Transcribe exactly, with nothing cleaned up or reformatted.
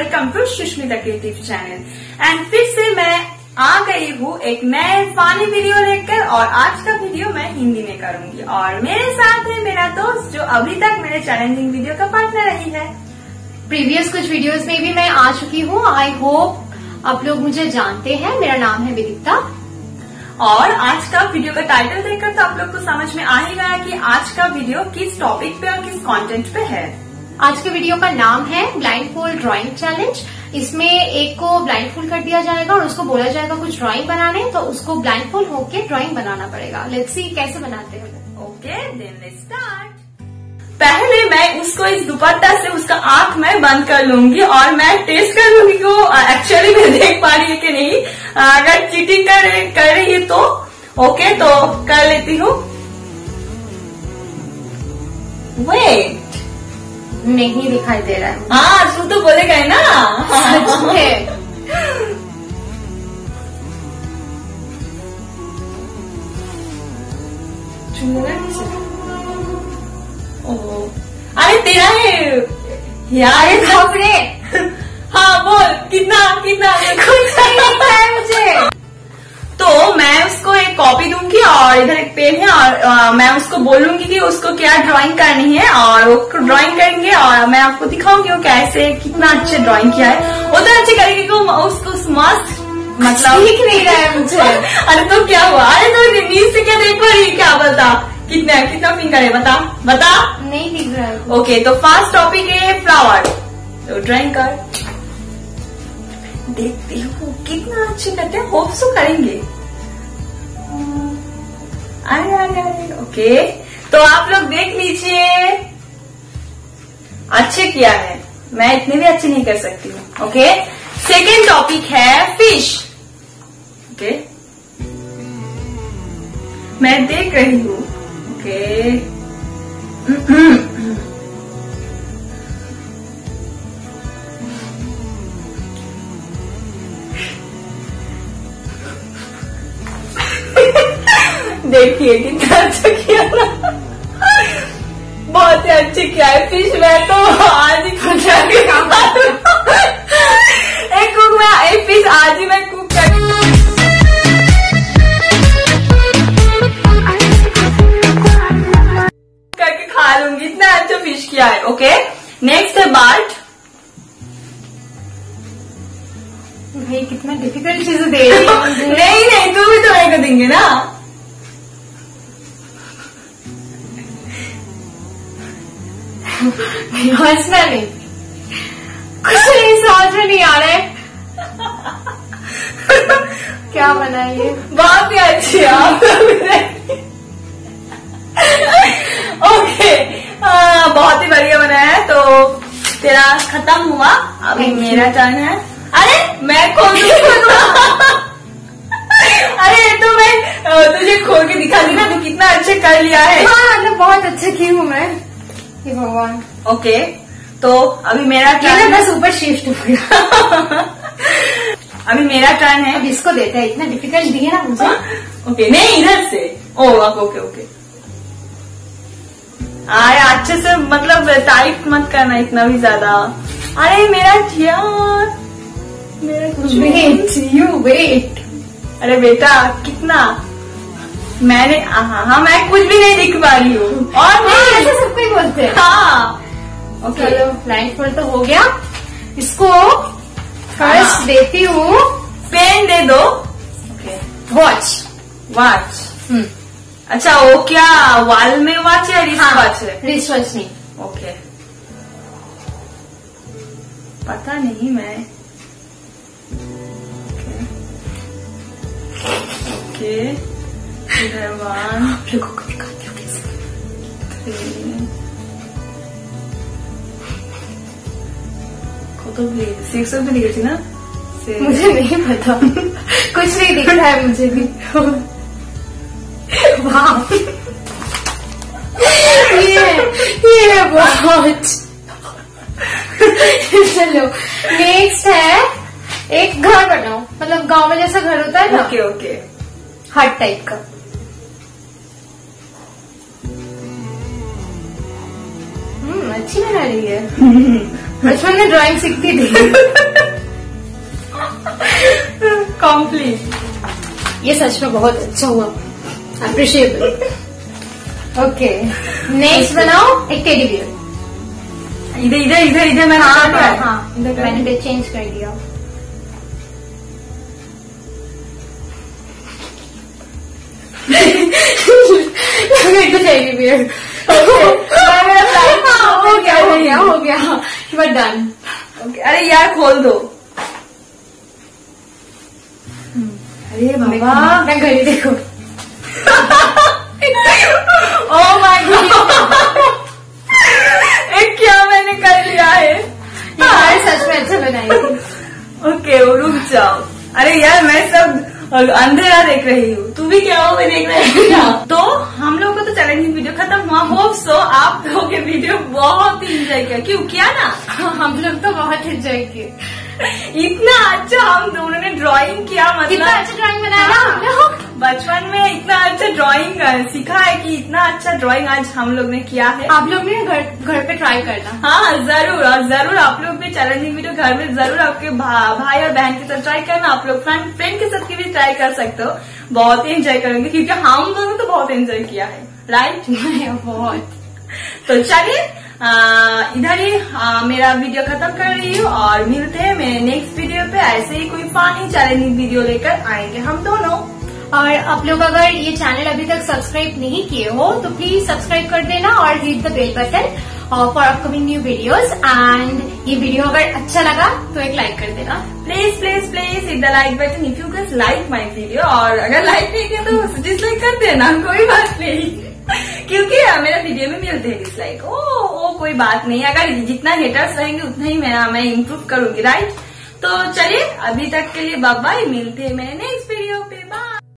Welcome to Sushmita creative channel. And फिर से मैं आ गई हूँ एक नए फानी वीडियो लेकर, और आज का वीडियो मैं हिंदी में करूंगी। और मेरे साथ है मेरा दोस्त जो अभी तक मेरे चैलेंजिंग वीडियो का पार्टनर रही है। प्रीवियस कुछ वीडियोस में भी मैं आ चुकी हूँ। आई होप आप लोग मुझे जानते हैं। मेरा नाम है विदिता। और आज का वीडियो का टाइटल देखकर तो आप लोग को समझ में आ ही गया कि आज का वीडियो किस टॉपिक पे और किस कंटेंट पे है। आज के वीडियो का नाम है ब्लाइंड फोल्ड ड्रॉइंग चैलेंज। इसमें एक को ब्लाइंड फोल्ड कर दिया जाएगा और उसको बोला जाएगा कुछ ड्राइंग बनाने, तो उसको ब्लाइंड फोल्ड होके ड्राइंग बनाना पड़ेगा। लेट्स सी कैसे बनाते हैं। Okay then let's start. पहले मैं उसको इस दुपट्टा से उसका आंख में बंद कर लूंगी और मैं टेस्ट कर लूंगी कि वो एक्चुअली में देख पा रही है कि नहीं। अगर चीटिंग कर, कर रही है तो ओके तो कर लेती हूँ। वेट, नहीं दिखाई दे रहा है। हाँ तू तो बोलेगा है ना। सच में अरे तेरा है यार। खबरे। हाँ बोल, कितना कितना कुछ नहीं दिखता है मुझे। तो मैं उसको एक कॉपी दूंगी और इधर एक पेन है, और आ, मैं उसको बोलूंगी कि उसको क्या ड्राइंग करनी है, और वो ड्राइंग करेंगे और मैं आपको दिखाऊंगी वो कैसे कितना अच्छे ड्राइंग किया है। वो तो अच्छे करेगी कि उसको मस्त मतलब दिख नहीं रहा है मुझे। अरे तो क्या हुआ? अरे तो नीचे से क्या देख पा रही, क्या बता कितना कितना फिंगर है, बता बता। नहीं दिख रहा है। ओके तो फर्स्ट टॉपिक है फ्लावर। तो ड्राइंग कर, देखती हूँ कितना अच्छे करते हैं। होप सो करेंगे। अरे अरे अरे ओके तो आप लोग देख लीजिए, अच्छे किया है। मैं इतने भी अच्छे नहीं कर सकती हूँ। ओके सेकेंड टॉपिक है फिश। ओके मैं देख रही हूँ। ओके देखिए कितना अच्छा किया ना। बहुत ही अच्छे किया है फिश। मैं तो आज ही कुछ एक कुक मैं एक फिश आज ही मैं कुक कर करके खा लूंगी। इतना अच्छा फिश किया है। ओके नेक्स्ट है बार्ट। भाई कितना डिफिकल्ट चीजें दे रही है मुझे। नहीं नहीं तू भी तो मैं कर देंगे ना। हंसना नहीं, कुछ नहीं समझ में नहीं आ रहा है। क्या बनाइए। बहुत ही अच्छी आप। ओके बहुत ही बढ़िया बनाया है। तो तेरा खत्म हुआ, अभी मेरा टर्न है। अरे मैं खोल अरे तो मैं तुझे खोल के दिखा दी ना, तू कितना अच्छे कर लिया है। हाँ मतलब बहुत अच्छे की हूँ मैं। भगवान। ओके तो अभी मेरा टर्न बस ऊपर शिफ्ट हो गया। अभी मेरा टर्न है। अब इसको देते हैं, इतना डिफिकल्ट दिए ना मुझे। ओके नहीं इधर से। ओ ओके ओके अरे अच्छे से मतलब टाइट मत करना इतना भी ज्यादा। अरे मेरा यार मेरा कुछ वेट यू वेट। अरे बेटा कितना मैंने हाँ हाँ मैं कुछ भी नहीं दिख पा रही हूँ। और नहीं ऐसे सबको ही बोलते हैं। हाँ ओके चलो ब्लाइंड फोल्ड तो हो गया। इसको फर्स्ट देती हूँ। पेन दे दो। Okay watch. वॉच। हम्म अच्छा वो क्या वॉल में वॉच है, रिस्ट वॉच है? रिस्ट वॉच नहीं। ओके पता नहीं मैं। ओके इधर वन लोगों को दिखाती हूँ कैसे। तो सिक्स भी लिखी थी ना। मुझे नहीं पता। कुछ नहीं दिख रहा है मुझे भी। वाह ये ये बहुत। चलो नेक्स्ट है एक घर बनाओ, मतलब गांव में जैसा घर होता है ना। ओके ओके हट टाइप का। हम्म अच्छी बना रही है। बचपन में ड्राइंग सीखती थी। कॉम्प्लीट। ये सच में बहुत अच्छा हुआ, अप्रिशिएबल। ओके, नेक्स्ट बनाओ एक टेडी बियर। इधर इधर इधर इधर मैंने हाँ, कर दिया है। हाँ, इधर मैंने भी चेंज कर दिया। टेडी बियर हो गया हो गया हो गया यू आर डन। ओके, अरे यार खोल दो। अरे बाबा, मैं घड़ी देखो। ओह माय गॉड, क्या मैंने कर लिया है। यार सच में अच्छा बनाई थी। ओके, रुक जाओ। अरे यार मैं सब अंधेरा देख रही हूँ, तू भी क्या हो मैं देख रही हूँ। तो हम लोग को तो चैलेंजिंग वीडियो खत्म हुआ। होप सो आप लोगों के वीडियो बहुत ही इंजॉय किया। क्यों किया ना? हम लोग तो बहुत एंजॉय किए। इतना अच्छा हम दोनों ने ड्राइंग किया, मतलब कितना अच्छा ड्राइंग बनाया ना हम लोग। बचपन में इतना अच्छा ड्राइंग सीखा है कि इतना अच्छा ड्राइंग आज हम लोग ने किया है। आप लोग ने घर घर पे ट्राई करना। हाँ जरूर, और जरूर आप लोग भी चैलेंजिंग वीडियो घर में जरूर आपके भा, भाई और बहन के साथ ट्राई करना। आप लोग फ्रेंड फ्रेंड के साथ भी ट्राई कर सकते हो, बहुत ही एंजॉय करेंगे क्योंकि हम लोगों ने तो बहुत एंजॉय किया है, राइट? बहुत। तो चलिए इधर ही आ, मेरा वीडियो खत्म कर रही हूँ और मिलते हैं मेरे नेक्स्ट वीडियो पे। ऐसे ही कोई फनी चैलेंजिंग वीडियो लेकर आएंगे हम दोनों। और आप लोग अगर ये चैनल अभी तक सब्सक्राइब नहीं किए हो तो प्लीज सब्सक्राइब कर देना और hit the bell button for upcoming new videos. And ये वीडियो अगर अच्छा लगा तो एक लाइक कर देना। Please please please hit the like button if you guys like my video. और अगर लाइक नहीं किया तो डिसलाइक कर देना, कोई बात नहीं। क्योंकि मेरा वीडियो में मिलते हैं डिसलाइक। ओ ओ कोई बात नहीं, अगर जितना हेटर्स रहेंगे उतना ही मैं मैं इम्प्रूव करूंगी, राइट? तो चलिए अभी तक के लिए बाय बाय, मिलते हैं मेरे नेक्स्ट वीडियो पे। बाय।